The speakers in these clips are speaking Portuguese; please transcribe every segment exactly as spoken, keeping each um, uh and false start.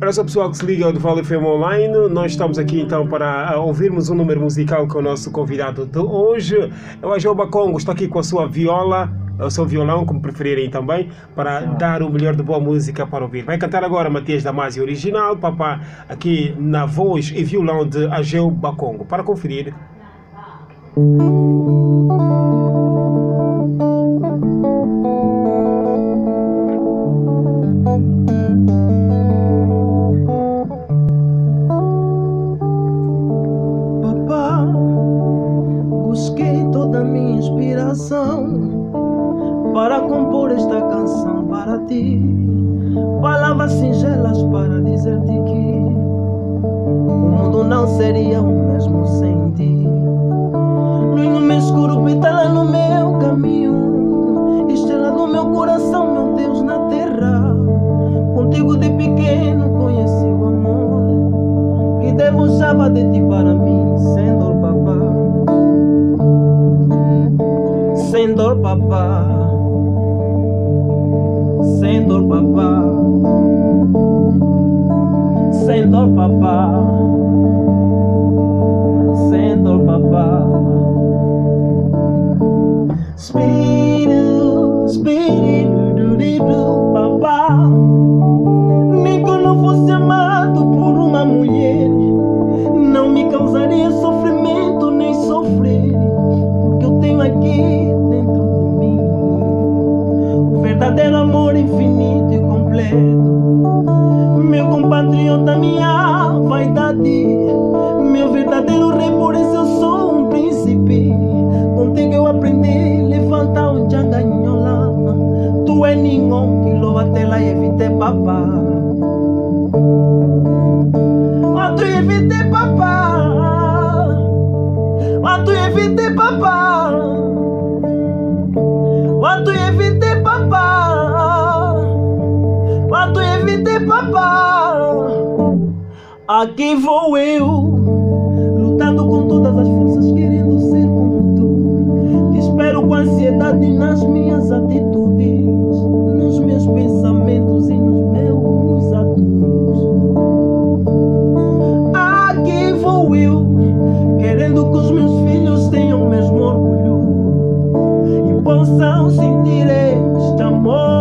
Olha só, pessoal que se liga ao Duval F M Online, nós estamos aqui então para ouvirmos um número musical com o nosso convidado de hoje. É o Ageu Bakongo, está aqui com a sua viola, o seu violão, como preferirem também, para Sim. dar o melhor de boa música para ouvir. Vai cantar agora Matias Damasio original, papá, aqui na voz e violão de Ageu Bakongo. Para conferir. Para compor esta canção para ti, palavras singelas para dizer-te que o mundo não seria o mesmo sem ti. Luz no meu escuro, pétala no meu caminho, estrela do meu coração, meu Deus na terra. Contigo de pequeno conheci o amor que debochava de ti para mim, sem dor, papá. Sem dor, papá. Sem dor, papá. Sem dor, papá. Sem dor, papá. Espírito, espírito, do papá. Nem que eu não fosse amado por uma mulher, não me causaria sofrimento nem sofrer, porque eu tenho aqui verdadeiro amor infinito e completo. Meu compatriota, minha vaidade, meu verdadeiro rei, por isso eu sou um príncipe. Contigo eu aprendi a levantar um janganhola. Tu é ninguém que louva tela e evite papá. Oh, tu evite papá. Oh, tu evite papá. Oh, tu evite papá. Quando evite papá, aqui vou eu, lutando com todas as forças, querendo ser como tu. Te espero com ansiedade nas minhas atitudes, nos meus pensamentos e nos meus atos. Aqui vou eu, querendo que os meus filhos tenham o mesmo orgulho e possam sentir este amor.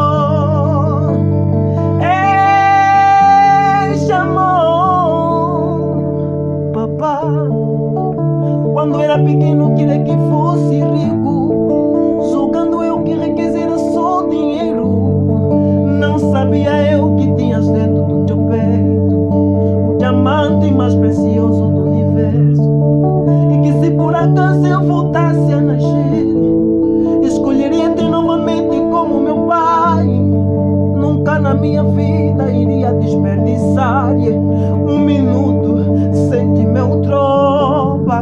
Quando era pequeno queria que fosse rico, julgando eu que riqueza era só dinheiro. Não sabia eu que tinhas dentro do teu peito o diamante mais precioso do universo, e que se por acaso eu voltasse a nascer, escolheria-te novamente como meu pai. Nunca na minha vida iria desperdiçar um minuto sem ti, meu tropa,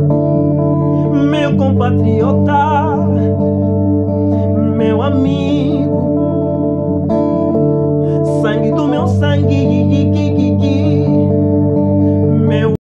meu compatriota, meu amigo.